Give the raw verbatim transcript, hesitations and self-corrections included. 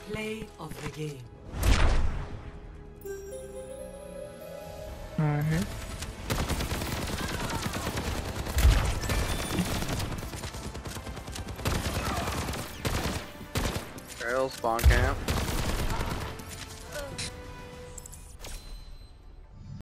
Play of the game. Mm-hmm. Trail spawn camp.